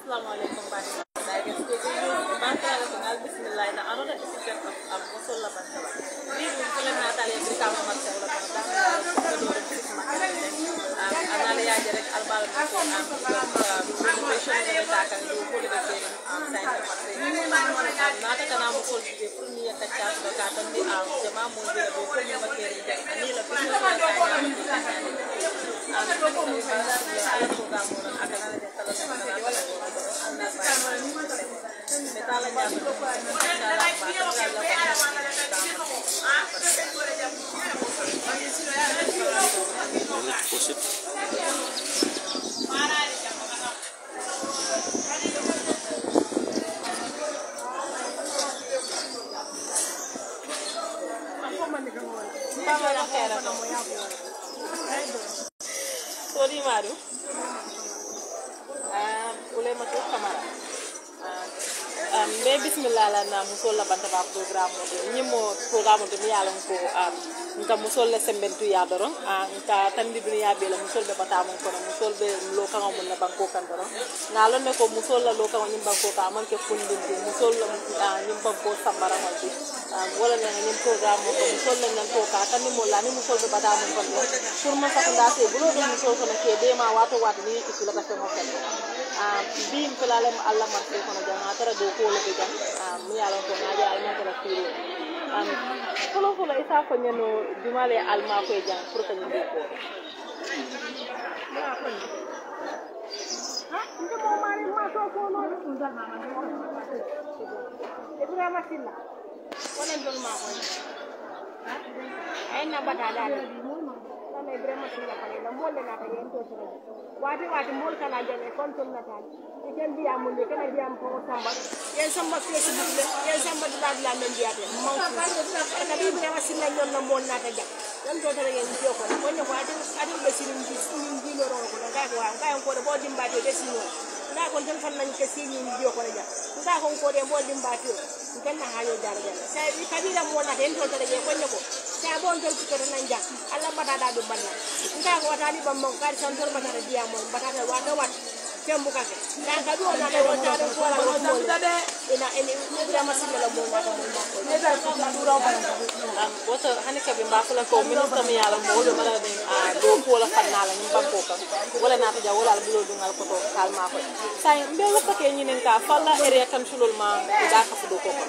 Assalamualaikum warahmatullahi wabarakatuh. Bismillah. Na another episode of MUSOL LA BANTABA. This is the Natalia Brikama Marcel La Analia direct albal renovation of the Takan, you put it again science Nata Kanamo for the Prunia Kachas, the Katan, the Jama Mundi, the Prunia Bakari, and Nila Sorry, Maru. Ule matu kamera. Bismillah na MUSOL LA BANTABA program nyimo program de miyalon ko nta MUSOL le sembentu ya doron nta tandi dunya be la MUSOL be batamon ko MUSOL be lo kan mon na banko kan doron na lon ne ko MUSOL la lo kan nyim banko ka man ke fundin MUSOL nyim banko samara wati wala ne nyim program ko MUSOL le nan ko ka tan mo la ni MUSOL be batamon ko pour ma sakunda se bulo do MUSOL ko ke de ma wato wato ni ki la ka se mo ken bim pelalem Allah marke ko na janga tara do ko le be mi yalo ko naaje alma tara firo folo isa ko nyano jumale alma ko jang pour que ñu ko nde mo mari ma to ko no ndal ma e dura ma silla wala ndol ma ko ay na bata dal na Ibrahima silla ko la mo le na ta yento sura wati mol kana jane konton natal ken biya mun de kana biya ko samba yen samba Facebook le yen samba dal la men biya te mo ka bi Ibrahima silla ñon na mon na ta ja dan to tare yen biyo ko ne ko adi be sirin ji no ro ko ga ko ga ko de bo dimba to de sino na ko tan fan nañ ke sini biyo ko ja ga ko de bo dimba to ken na hayo jar jar sai kabila mo na den to tare ko ne ko sa bon jol ko nan ja Allah bata da do banna nga ko tani bam mon kar san tor bata dia mon bata da wata wat tembu ka ke dan ka do na da wata da ko la ko ina ene mudra masila la mo na ko mo ne da ko na do raw bana wata hanika be mbafula ko min to mi yalla mo do mala de do ko la fanna la ni banko ka wala na ta ja wala la bulo dungal ko to kalma ko say mbe la fa ke nyinen ka falla area kan sulul ma da ka fu do ko ko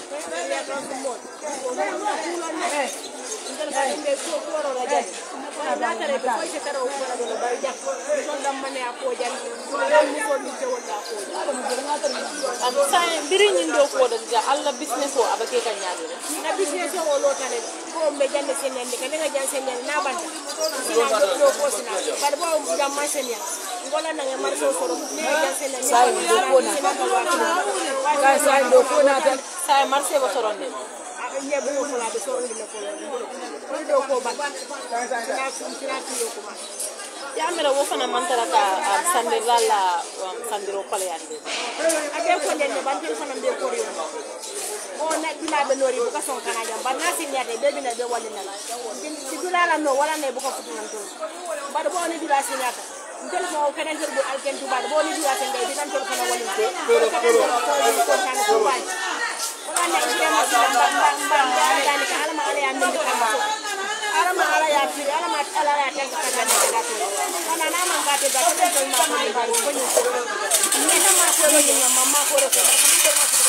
biri nyindo ko da Allah business o abake kan yaade na business o lo tane ko be jande senende kan nga jan senende na banda sina do ko sina par bo jamma senya ngola na nga marso soro ne jan senende sai do ko na kai sai do ko na tan sai marse bo soronde nye bu ko la de soro ni ko do ko ba sina ko ma ya mera wo fana mantara ka sandira la sandiro pale yande ade ko den ban tel fana be ko riyo o na dina be nori bu ka son kana jam ban na sin yade be bina be walina la ci dula la no wala ne bu ko futu nan to ba do ni dula sin yata ndel ko kana ndel bu alken tu ba do ni dula sin be tan tel fana walin te ko tan ko ba wala ne ide ma sin ban yani ka alama ala ya min ka alama ala ya fi alama ala ya tan ka tan ka to ana na man ka te ga te to ma ko ni ba ko ni ni na ma ko ni mama ko ro ko ma ko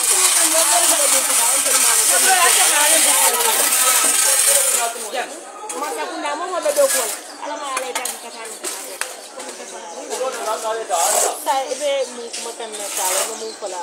masa kuna mo be do ko alama ala tan ka tan sai be mu kuma kan na ta wa mu fala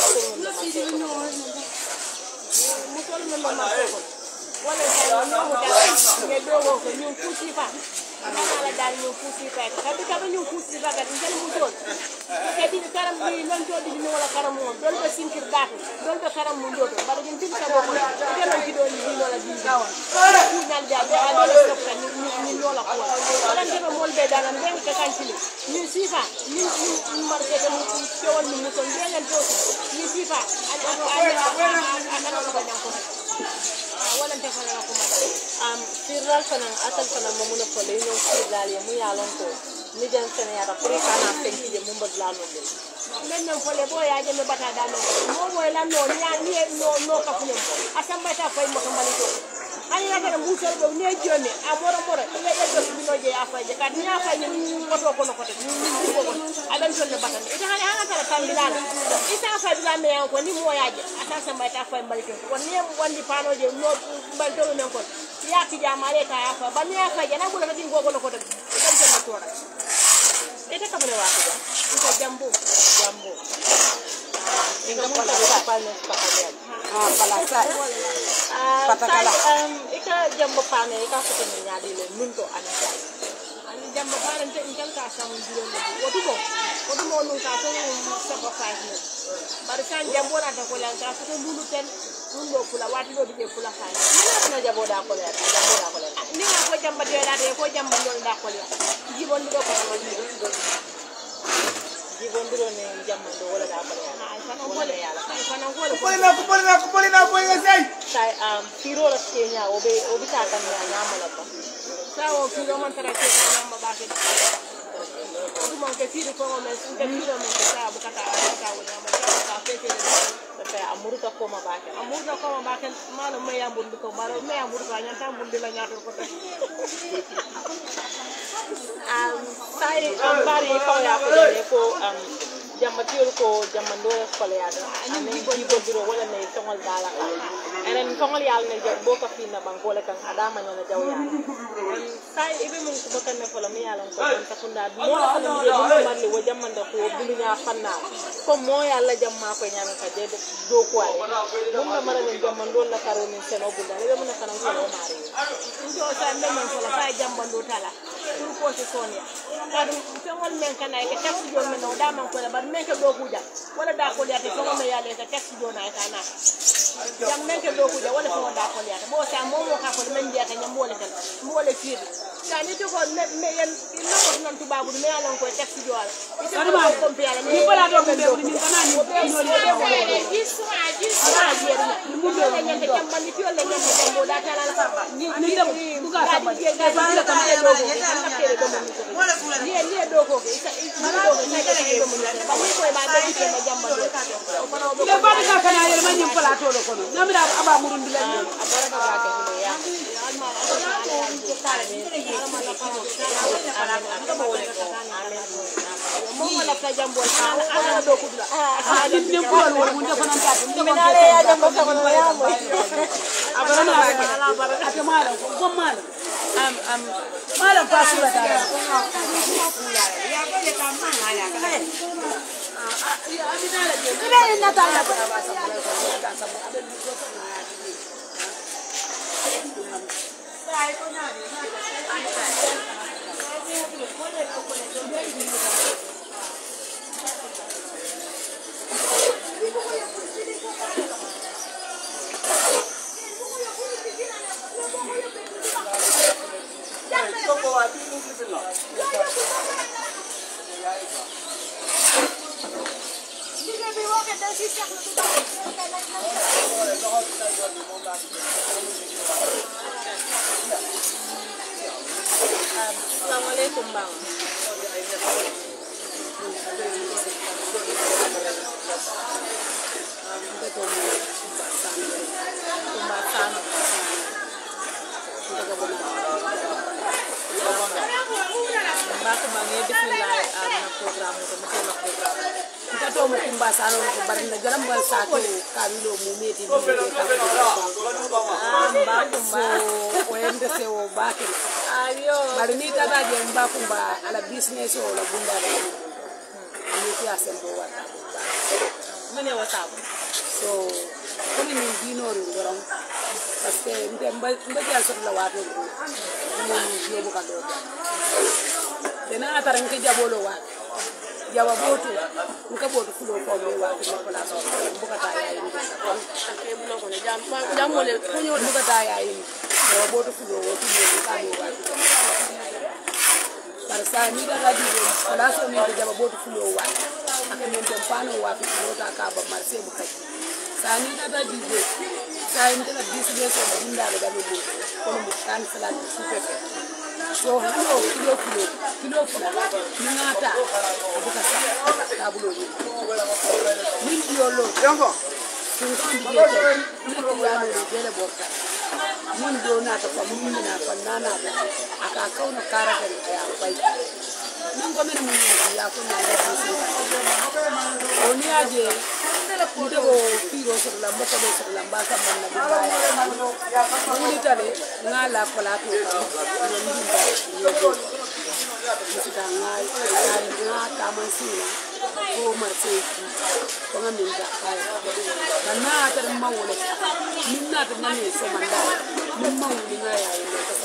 mu ko no ma ko wala sai no mu da ne do ko ñu futi fa ala dal ñu futi fa ka ñu futi fa ga ngel mu don kadi karam ni non to di ni wala karam mo dol be sinkir daat dol be karam mo ndoto ba ñu tin ka boko de non ci don ni wala di gawan ku ñal ja be ala stop ka ni lola ko wala ngebe mol be dal ngem ka kan ci ni sifa ni marke ko mu ci won ni mu ton ngel to ni sifa ala ko ñam ko wala te fana ko ma firal fana atal fana mamuna ko le ñoo firal ya mu yalon ko ni jan sene yata pour kana fenki je mumba la no de men nan fole bo ya je me bata da no mo mo la no ni no ka funem asamba ta fay mo ko mali to ani na kada musol bo ne jone amoro moro ya do bino je afa je kad ni afa ni ko to ko no ko te ni ko adan ton ne batan ita hani hanga tara tan bilal ita afa bilal me yan ko ni mo ya je ata samba ta fay mali to ko ni wandi pano je no bal to men ko ya ki jamare ka afa ba ni afa je na bu la tin ko no ko te idan ton ne tora ita ka bale wa ko ita jambo inga pala sa palne pakalian palasa patakala ika jambo pane ika ko ni nyaadi le nunto anita ani jambo pane te ingal ka sam dilo wotu mo nun ka so sabo faati bar kan jambo na ta ko lan ka so lulu ten nun do kula wati do dige kula faati na jambo da ko le ni nga ko jamba de da de ko jamba non da ko le jibon do ko ma jibondiro ne jamma do wala da bale Kupolina say sai firo la kenya obi ta kan ya nyamala ba sawo firo man tara ke nyama ba ke du man ke firo ko men sun ke firo men ta bu kata ta wala ma ta fe ke da fa amurta ko ma ba ke malo me ya bundu ko malo me ya bundu ka nyanta bundu la nyato ko sai bari ko ya ko jammatiyol ko jammandore koleyaɗo anen jibodiro wala ne tongol dala ka enen tongol yal ne jaw boka fina bankole kan adama nyana jaw ya sai ibe mun ko bakan ne fola mi yalan ko don takunda mo la ko mo do marli wo jammanda ko bulunya fanna ko mo yalla jamma ko nyama ka de do ko ay mum na mara ne jammandol la karo min seno bunda ne mun kana ko mari ndo sa ne man fola fa jammando tala pour ko se sonia kadu tongol men kana ke taxi jol men da man ko la men ke do kuja wala da ko liate ko me yale ka taxi do na kana jam men ke do kuja wala ko da ko liate bo sa mo ka ko men dia ta nyam wala kan mo wala fir sa ni to ko me yen no ko non tubabu me yalon ko taxi do wala ko ko yala ni wala do be do ni kana ni no le mu do le nyante jam bandi fi wala nyante jam bo da kala la fa ni dem ku ka sa ba da ba ka me do ko ka tere do mo ni do ko isa do ko sai do mo le bari ka kana yel ma nyim plateau do kono namira aba murun bi la abara da ka ko ya mo wala ka jambo ana do ko dula ali ne ko wala mun defa nan ta mun minale ya jambo ka mo ya mo abara na ba ala bara ate mala ko mala mala pasura ta ya ba le ka mala ya ka Assalamualaikum bang. Mbak bangi bismillah na program ko mo na program. kita to mo kumbasano ko barin na garam bal sa ko kabilo mo meti ni ka Mbak so o ende se o bakel ayo barin ni tata je mbakumba ala business o la bunda re ni ki asembo wata mene WhatsApp so ko ni dinoro ngoram parce que mba ja so la wato ko mo ni yobu ka do dena atara nke jabolo wa jawa botu nka botu fulo ko mo wa ko la so mbuka ta ya indi ke bulo ko jam mo le ko ko mbuka ta ya indi jawa botu fulo wo tu mo ka do wa par sa ni da di do la so ni jawa botu fulo wa aka men tempano wa fi fulo ta ka ba marse bu kai sa ni da di do sa ni da business o bunda da mo ko mo kan sala su pepe so hano kilo fula ni ngata abuka sa tabulo ni min yolo yongo sun kan bi ni ko ya no dele bokka min do na ta ko min na fa nana aka kauna karaka ni ya bai min ko men mun ya ko na da su oni aje ndego piro so la mboko do so la mbaka manna bi baya ni tale ngala pala to nga tamasina ko marse ko ngamin da kai bana ta mawole minna ta ngani so manda min mawuli nga ya ni ta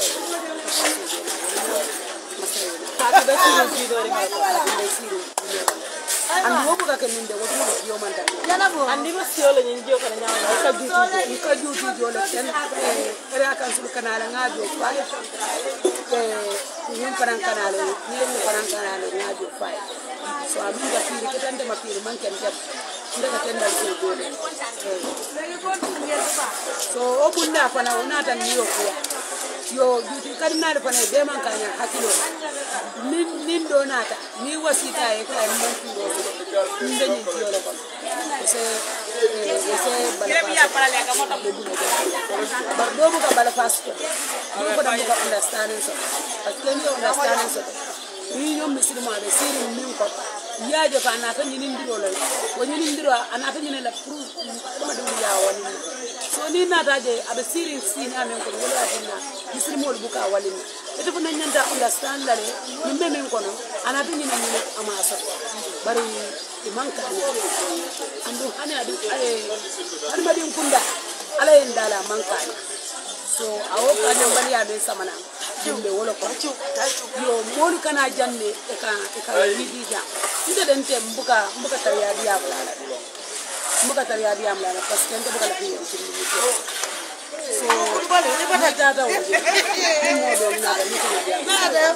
ta ta da siro jido ri ma ta da siro andi wobu ka kenin de wobu yo manda andi ma sio le nyi jo kana nyaama ka juju jo le ten era kan sul kanala nga jo fa ñun faran kanale ñen faran kanale ngajo fay so amin da fi ke tande ma fi man ken jab ndaka tendal ko gole so obunda fana onata niyo ko yo juti kadinal fana be man kanya hakilo nin do nata ni wasita e ko ay man fi do ndani yo le ko se bala para le ka mota ba do bu ka bala fast do ko da ko understanding so parce que ni understanding so ni ñom musulman be siri min ko yaaje fa na tan ni ndiro la wo ni ndiro ana tan ni la pour ma do ya wali so ni na daje abe siri sini amen ko wala dinna musulmol bu ka wali ni ete fo nan nyanta understand la ni be men ko no ana tan ni ni ama so bari manka ni andu hani adu hani madin kunda ala en dala manka so awo kana bali abe samana dimbe wala ko yo molu kana janne e ka ni dija inde den te mbuka tariya diya mala parce que ente buka la biyo so ni tata wo mo do na da ni kana diya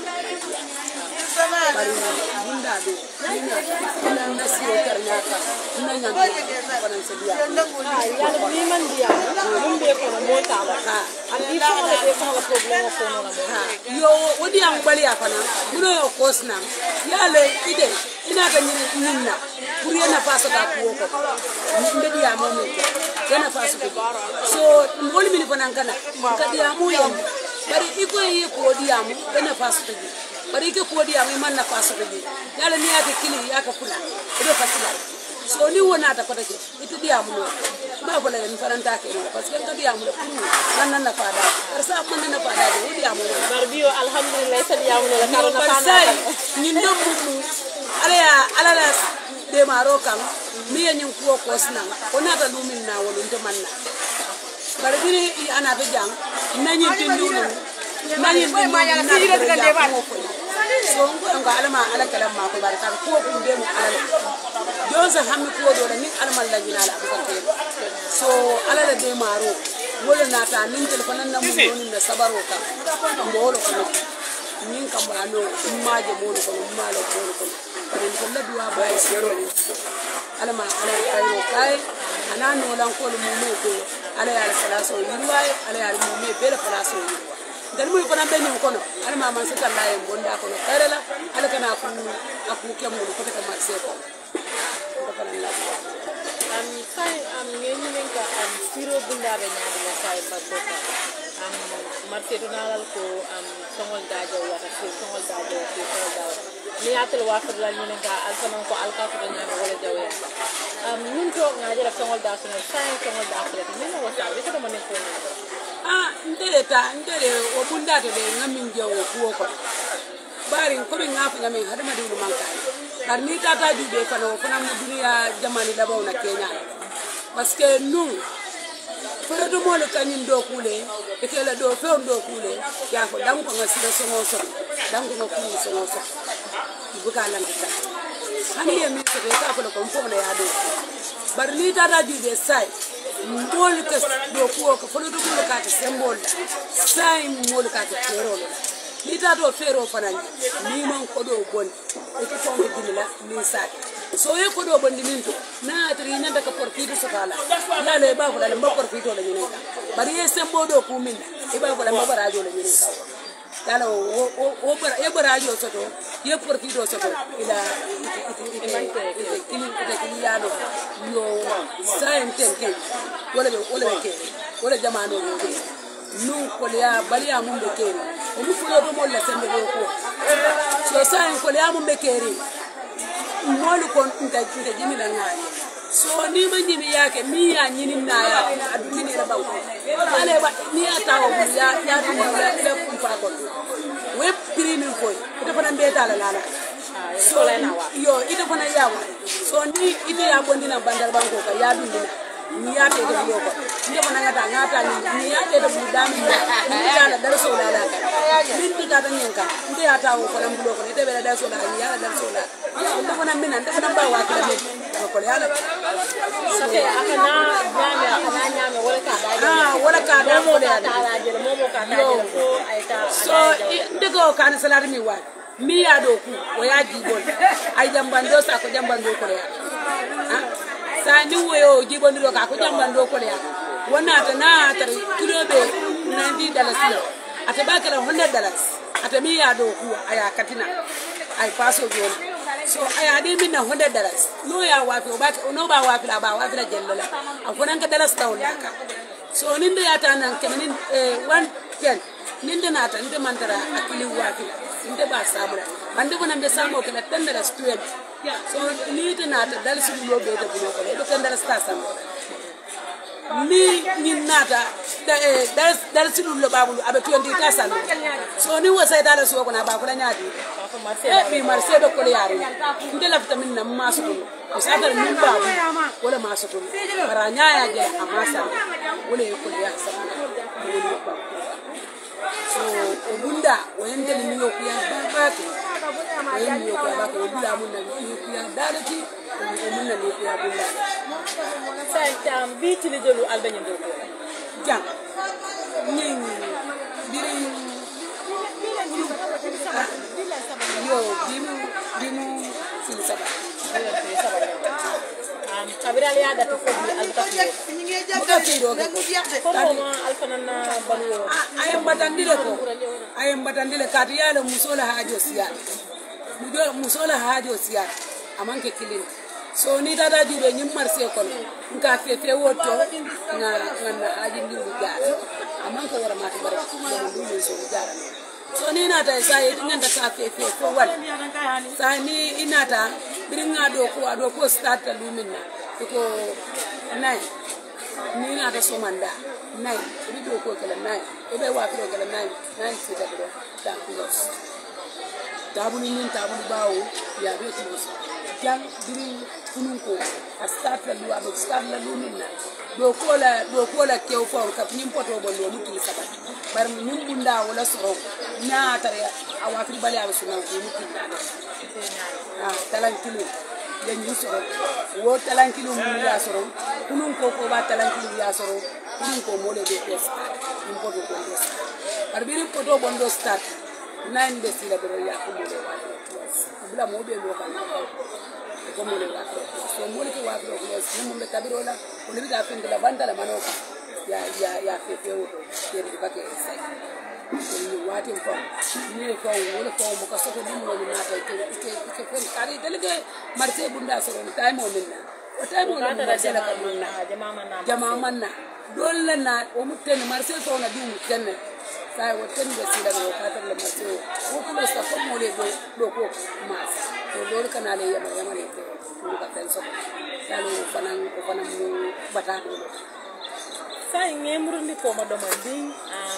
bari bunda do ina na siyo karnyaka ina nyanta konan sedia yalla ni man dia mumbe ko no mota ba andi ko la be ko problème ko no la yo wodi am bali afana buno yo kosna yalla ide ina ga nyinna pour yana paso ka ko mbe dia mo mi yana paso ko so ngol mi ni fanan kana ka dia mo yo bari iko yi ko dia mo yana paso ko bari ke ko dia mai manna paso ko yalla ni ate kili yaka kula do fasila so ni wona ta ko take ite dia mu ba ko la ni faranta ke parce que dia mu pour nan na fada arsa man na fada do dia mu barbiyo alhamdulillah sa dia mu la karo na fada ni no mu ala la de marokan mi yen ko sna ko na ta lumin na wolu to manna barbiri ana be jang nanyi tindulu nanyi ma ya sira daga de ba so ngo alama ala kalam ma ko barka ko be mu ala joza hammi ko do ni almal la jinala ko so ala la de maro wala na ta nin telefonan na mun woni na sabaro ka ngolo ko nin kam ano maaje molo ko malo ko ko la duwa ba sero alama ala kayo kai anano lan ko mu me ko ala ya sala so yirwai ala ya mu me be la sala so dal muy fana be ñum kono ala ma man sa laye bonda kono kare la ala kana aku kemu ko ta marché ko ko fana la sai ngeni len ka siro bunda be nyaade la sai ba ko marché do nalal ko songol dajo wata songol dajo ni atel wa fa la ñu nga alfanan ko alka ko ñaan wala jawe ñun to nga jara songol da so sai songol da so ni no wasa be ko manen ko ndere o bunda to de ngamin jewo kuwo ko bari ko be ngafu ngamin hadama diwlu mankay dar ni tata jube fano fana mu duniya jamani labaw na Kenya parce que nous fere do mo le kanin do kule e kala do fe do kule ya ko dam ko ngasira songo so dam ko ngakuni songo so buka lan ta hani yemi ko ka ko ko na ya do bar ni tata jube sai mol ka do ko ko folo do ko ka ta symbol sai mol ka ta fero ni ta do fero fanani ni man ko do bon e ko ko dilla ni sai so ye ko do bon ni to na atri na daga porfito so kala la le ba ko la mba porfito la ni ka bari ye sembo do ku min e ba ko la mba rajo la ni ka yala o bara yo soto ye porfido soto ila kili yalo yo science wala jamano ke nu ko ya bali ya mun be keri o mu fulo do mo la sembe ko so science ko ya mun be keri molu kon nta jimi la ngai so ni ma jimi yake mi ya nyini na ya adumi ni la bawo ale ba ni ya tawo ya du la kumpa ko we primi ko ita fana mbeta la lala so yo ita fana yawa so ni ita ya bondina bandar banko ka ya du ni ya te da yo ko ni fana ngata ni ya te da budami ni ya la dar so la la min tu ta tan yanka ita ya tawo ko lam bulo ko ita be la dar so la ni ya la dar so la ita fana mina ita fana ba wa ka ni ko ya la so ke akana nyame wala ka da mo ka ta jere mo ka ta jere ko aita so ndego kan salari mi wa mi ya do ku o ya jibon ay jambando sa ko jambando ko ya sa ni wo jibon do ka ko jambando ko ya wona ta na tar kilo be $90 ata ba kala $100 ata mi ya do ku aya katina ay paso jona so aya de min na $100 no ya wa fi o ba no ba wa fi la jellala akonan ka dalas tawla ka so ninde ya ta nan kemen 110 ninde na ta ninde mantara akili wa fi nde ba sabura ande ko nambe samo kala $10 12 so ni te na ta dal su lo be ta bulo ko do $10 ta samo ni nata dal su lo babulu abe 20 ta samo so ni wo sai dal su ko na ba ko la nyaadi bi marse do ko le yari nde la vitamin na masu ko sa ta min babu wala masu ko bara nyaaya je amasa wala ko ya sa so obunda wende ni yo kuya babake wende yo kuya babake obunda munna ni yo kuya dalati munna ni kuya bunda sai tam biti ni delu albanya do ko jam nyin biri yo bimu sin saba kabirali ya da to fobi altafi buka tiro ko ma alfanana balu ayam batandile kati yalo musola hajo siya amanke kilin so ni dada jube nyim marse kono nka fefe woto na haji ndingu jara amanke wara mata bare ndingu so jara so ni nata sai nganta ka fefe ko wal sai ni inata biringa do ko start lumina ko nai ni nata somanda nai bido ko kala nai ebe wa ko kala nai sita do ta kulos tabuni min tabuni bawo ya be kulos jang birin kunun ko start la do start la lumina do ko la kew fo ka nyim poto bo lo muti sabat bar nyim bunda wala soro na tare awafri bali abe suna ko muti talankilo len ni soro wo talankilo mu ya soro kunun ko ba talankilo ya soro kunun ko mole de test nyim poto ko des bar birin poto bondo start nine de sila do ya ko mole abula mo be lo kan ko mole wa so mole ko wa ko mo be kabirola ko ni ga fin de la banda la manoka ya fefe woto yeri di bake sai ni wati ko ni ko wala ko mo ka soto dum woni nata ke fen kari delege marse bunda so on time o minna o time o na sela ka minna jama manna dolle na o mutten marse so na dum tenne sai o tenne sila do ka tan le marse o ko sta ko mo le do ko mas to dol kana le yama le ko ka tan so salo fanan mu bata do sai ngemrundi ko madomandi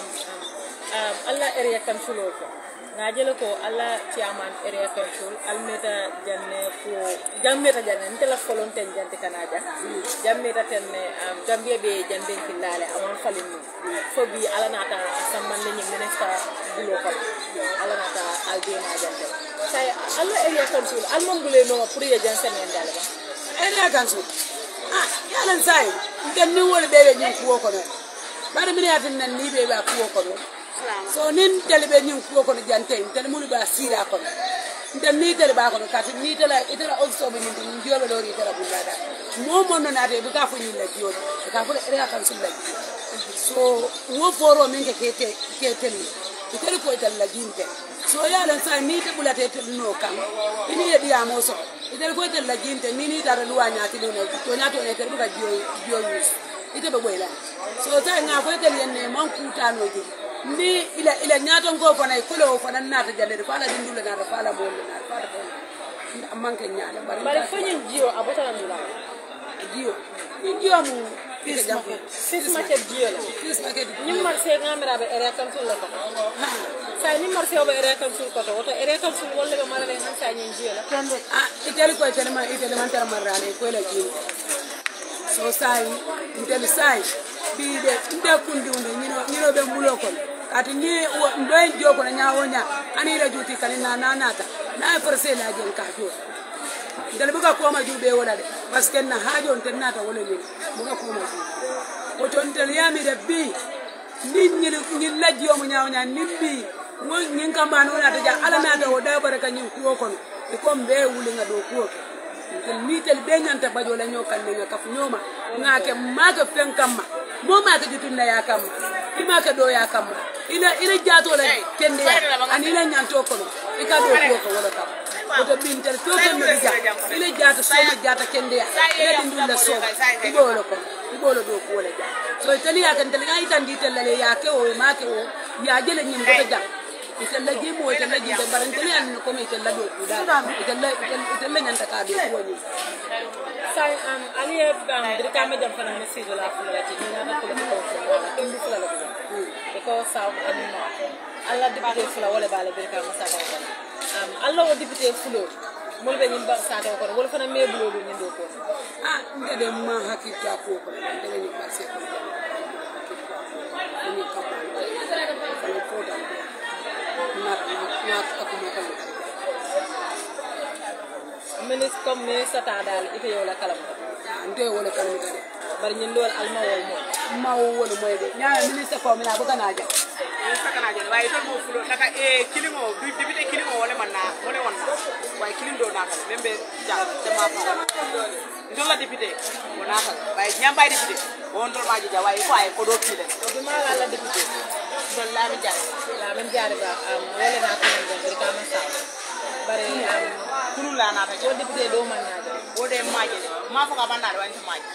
alla area council ko ngajele ko alla chairman area council almeta janne ko jammeta janne ntela folonten jante kanaja jammeta tenne gambia be jande kilale amon falini fobi ala nata samman ni minister bulo ko ala nata aldena jante sai alla area council almon bule no pour ye jansen ndale ba area council yalan sai ngan ni wol be nyin ko ko no bare mi yatin nan ni be ba ko ko no so nin tele be nyin ko ko no jante tele mun ba sira ko ndan ni tele ba ko no kat ni tele itela also be min jobe do ri tele bulada mo mon no nate bu ka fu nyin la jiyo ka fu area council la so wo foro min ke tele itali ko ital la jinte so ya lan sa ni te bulate te no kan ini ye dia mo so itali ko ital la jinte ni tara luwa nyati no to nyato ne ter buka jio yus ite be boyla so ta nga ko ital yenne man kuta no ji ni ila nyato ngo fana ko lo fana nata jande fa la dindula na fa la mo na fa da manke nyaala bari fanyin jio abota ndula jio ni jio mu fis market jio la fis market ni marché ngamira be area council la ko sa ni marché be area council ko to woto area council wolle be marale han sa nyin jio la itali ko itali man tar marale ko la jio so sai itali sai bi de nda kundi unde nyino be mulo ko ati ni ndoy joko na nyawonya ani la juti kanina nanata na forse la gen ka jo dal buga ko ma jube wala de parce que na hajo on tenata wala ni buga ko ma jube o ton tel yami de bi ni la jio mo nyawonya ni bi mo nyin kambano na ta ja ala na da woda baraka nyin ko kon e ko mbe wuli nga do ko tel mitel be nyanta bajo la nyokan ne nga kafu nyoma ngake maga fen kamma mo ma ka jutunna ya kamma ima ka do ya kamma ina jato la kende ani la nyanto ko e ka do ko wala kam o to binter to ko mi ja ina jato so ma jata kende ina dindulla so ibolo do ko wala ja so tali ya kan tali ay tan di tele ya ke o ma ke o ya jele nyim do ja italla ji mo italla ji baran tali an ko me italla do ku da italla nyanta ka do ko ni sai ali Brikama jam fana message la fula ti ni na ko ko ndu fula la ko because sa Allah député fula wala bala Brikama sa ka Allah o député fulo mo be nyim ba sa ta ko wala fana me bulo do nyindo ko ndede ma hakita ko ko ndede ni marché ko ni ka ko ko da na akuma kan ministre comme ministre ta dal ite yow la kalam ande wala kan mi dade bari ñin lol alma wol mo ma wol moy de ñaa ministre ko mi na bu kana ja ministre kana ja way to mo fulo naka kilimo député kilimo wala man na wala won way kilim do na kala membe ja te ma fa ndola député wona fa way ñambay député won do ma ja way ko ay ko do kile bi ma la député don la mi jaar ba wala na ko ngam Brikama sa bari kunu la na ta ko député do man na o de maaje ma fa ka banda do wanti maaje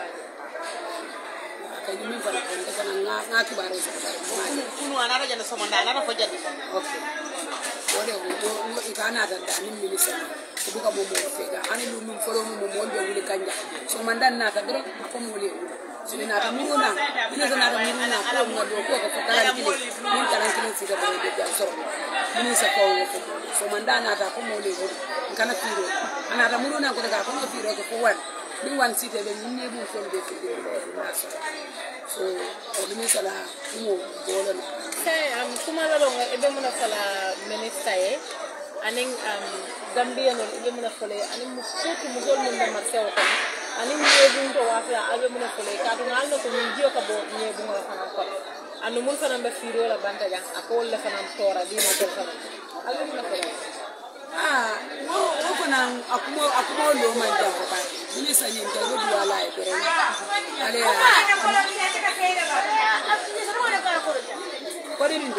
kay mi fa ko nga kibaro sa kunu ana ra jana sama nda na fa jadi okay wode wo ikana da ni ministre ko buka mo mo fega ani lu min folo mo mo be wuli kanja so mandan na ta dro ko mo le sini na ta miruna ina na ta miruna ko mo do ko ko kala kile min kala kile si da be ja so ministre ko ko so mandan na ta ko mo le kana tiro ana ta miruna ko daga ko mo tiro ko wan ni wan site be ni ne bu ko be fi na so o ministre la mo bolo na say kuma la lo ebe mo na fala ministre aning Gambia no ebe mo na fole aning mo sotu mo gol mo na marché o kan aning yebu to wa fa ebe mo na fole ka to ngal no ko min jio ka bo yebu nga fa ko anu mun fa na be firo la banta ja akol le fa na tora di no ko fa ebe mo na fole no ko na akumo lo ma ja ko ba ni sa nyin ta do wala e bere ale ko di ndo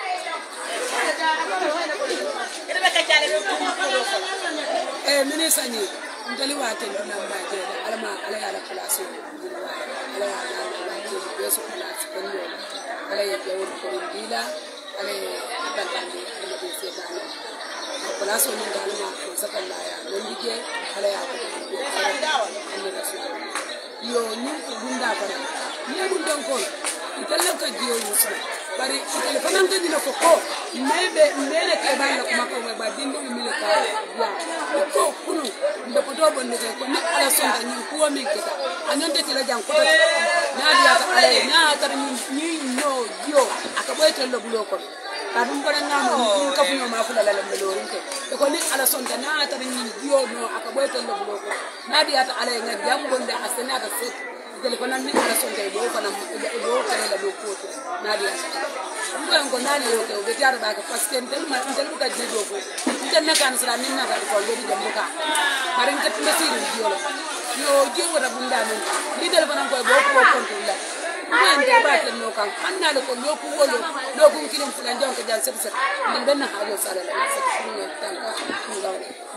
ministre ni ndali wate na mbaje alama ala ya la place ala ya la yeso place ko ni ala ya jawo ko ndila ala atantandi ala be se dana place ni ndali ma ko sakalla ya ndige ala ya ko ni rasul yo ni gunda fara ni gundon ko italla ka jiyo yusa bari italla fanan ka dina ko mebe mbele ke bana kuma ko ba dindu mi le ka ya ko kunu ndo ko do bonne ko ni ala sonda ni ko mi kita anonte tila jang ko na dia ta ale na tar ni no dio akaboyte lo bulo ko ka dum ko na mo ka fu no ma fu la la mbelo rinke ko ni ala sonda na tar ni dio no akaboyte lo bulo ko na dia ta ale nga jambonde asena ta set dele ko nan ni ala sonda do ko na do ko la do ko na dia ngo nani yo ke be jar ba ka parce que ndel ma ndel bu ka jido ko ndel na kan sra min na ka ko be di dem ka bari ngat na siri dio la yo dio wala bunda non ni del banan ko bo ko ko la Ante ba ta no kan hanna da ko loku wolo loku kilin fulan jan ka jan sabsa din dan ha yo sala la sa shi ne tan ka ku ga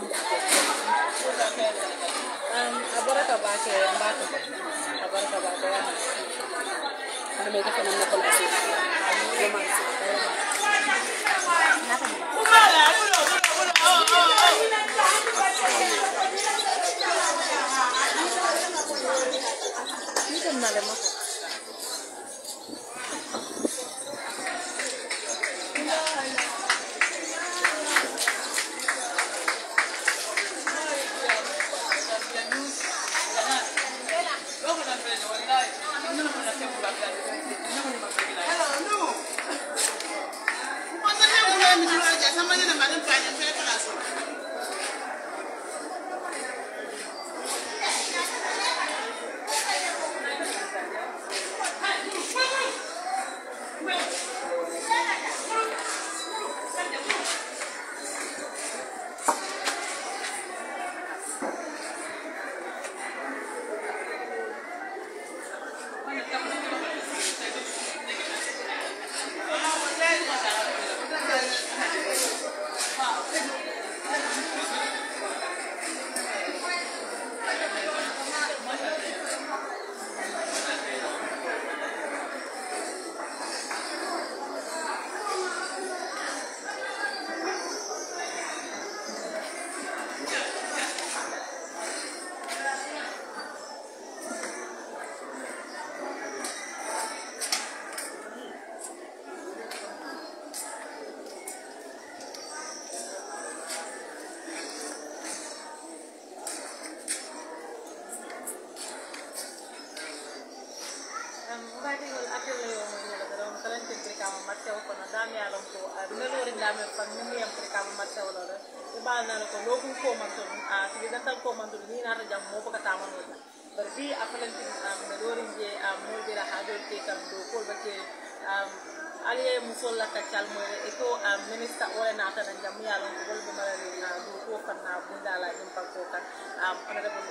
abaraka ba ke mbaka abaraka ba ke ana me ka fa nan na ko la si ko ma si aliye MUSOL la kacal moy eko minister wala nata na jam yalla ko bol mala ni do ko fanna bundala jum pakko kan honorable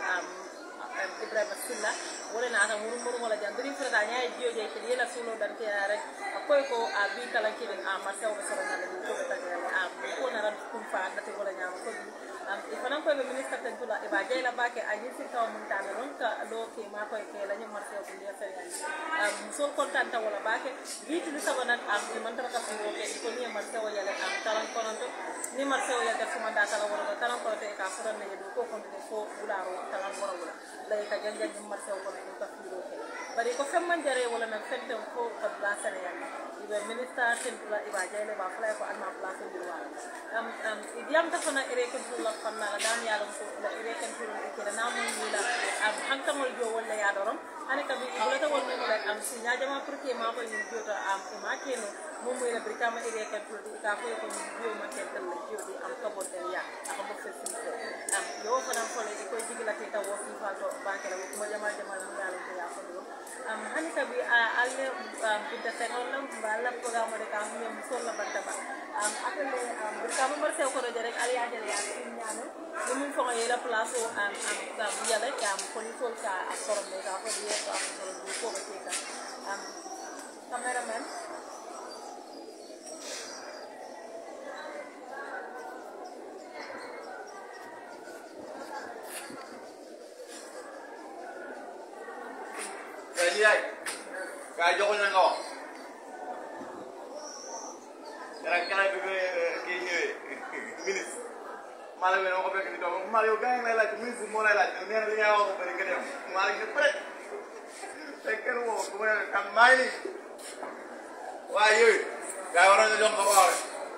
Ibrahima Silla wala nata muru wala jam diri fata nyaay joje ke yela sulo dan ke rek koy ko bi kala kidin marché o soro na ko ta ko na ran kum fa ndate wala nyama ko ifanan koy be minister tan tula e ba jeyla bake aji ci taw mun tan ron ka do ke ma koy ke la ñu marché o ndi fa MUSOL kontaan ta wala bake bitu ni sabana man tan ka ko ke ko ni marché o yala talan konanto ni marché o yala ko manda tala wala talan ko te ka furan ne do ko konde fo bularo talan wala wala lay ka jangel ni marché o ko ka firo ke bari ko fem man jare wala nak fente ko ko la sare yalla ibe minister tan tula e ba jeyla ba fala ko alma place bi wala idiyam ta fana ere ko tula fanna la dam yalla ko la ere kan tula ke na mo ni la hankamol jo wala ya dorom ane ka bi bulata wol mo la si nyajama pour que ma ko ni jota e ma keno mo mo la Brikama ere kan tula ka ko ko ni bio ma tel la jodi ka botel ya aka mo fesi yo fana ko le ko jigila te ta wo fi fa to ba ke la ko jama mo yalla ko ya ko hani ka bi alle bidda senol lam bala programme de kam ni MUSOL la bantaba atele Brikama marché ko rek ali ya jere ya ñaanal ni mu fo yela place o yala ya ko ni sol ka asorom de ka ko di ko asorom du ko ke ka cameraman ka joxo na nga wax kala ki ñëwé ministre mala wé ko fekk ni do mala yow gaay lay laaj ministre mo lay laaj neena li nga wax ko bari nga dem mala ngi prêt fekk wo ko mo kan may ni wa yoy gaay wara nga jox ko wax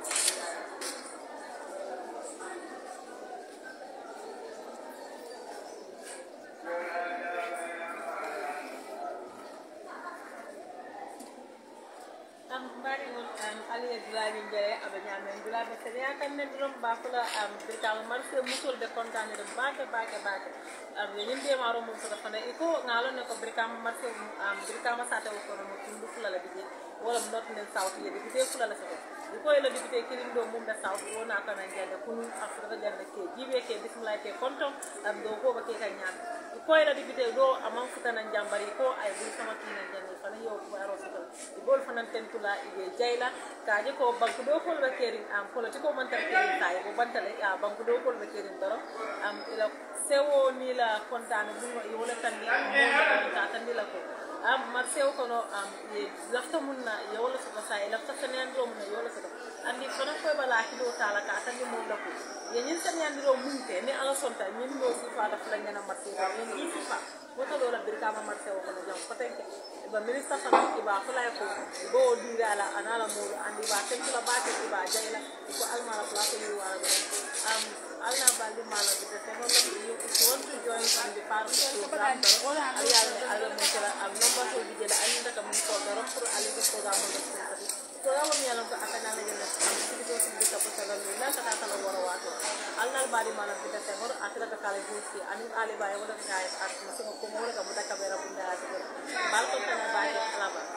Brikama marché MUSOL de contane de bake yin de maro mo so fana iko ngalo ne ko Brikama marché Brikama sate ko no tundu fula la bije wala not ne south ye bije fula la sate iko ela bije kilin do mum da south wona kana jende kun afrika jende ke jibe ke bismillah ke konton do ko ba ke ka nyaan ko ila député do amam futana jambari ko ay bu sama kina janni fana yo ko aro soto bol fana tentula ide jayla kaje ko banku do ko be kerin am politiko man tar kerin tay bo bantale ya banku do ko be kerin doro am ila sewo ni la kontane bu yo wala tan ni mo ta tan ni la ko am marsew kono am ye lafta munna ye wala soto sa e lafta sanen do munna yo wala soto andi fana ko bala ki do tala ka tan ni mo la ko ye ñin sanen do munte ni ala sonta ñin do si fa da fla ñana marsew ñin yi si fa woto do la Brikama marsew kono jam patenke ba ministre fana ki ba fala ko bo dira ala anala mo andi ba tan la ba ke ba jayla ko almala place ni wala do am alna baldi mala de te no you want to join on the part of the program aliya ala mo kala am number so di jela anda kam ko daro pour ali ko program mo so la mo yalla ko akana la jela am ci ko ci di ko sala la ta ta la wara wato alna baldi mala de te hor akira ka kala ci ani ali baye wala gaay ak mo ko mo wala ka mo ta kabera bunda bal ko tan baye ala ba